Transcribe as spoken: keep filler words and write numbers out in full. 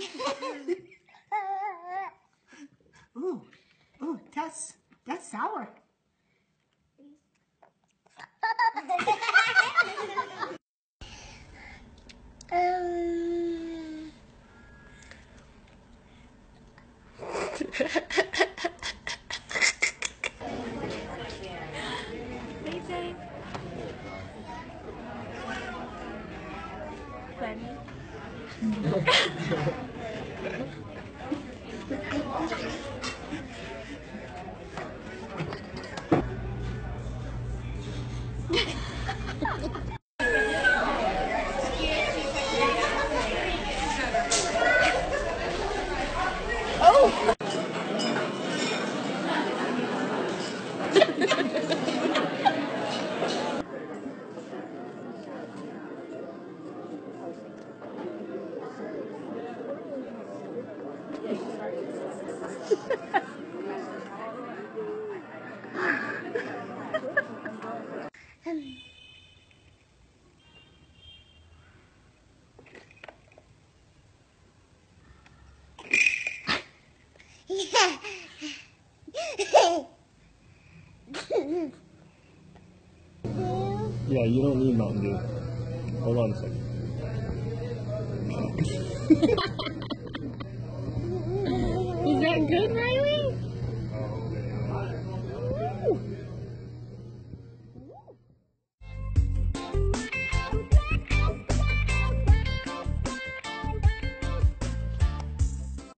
Ooh, ooh, that's, that's sour. um... Amazing. Funny. Oh! Yeah, you don't need Mountain Dew. Hold on a second. Is that good, Riley?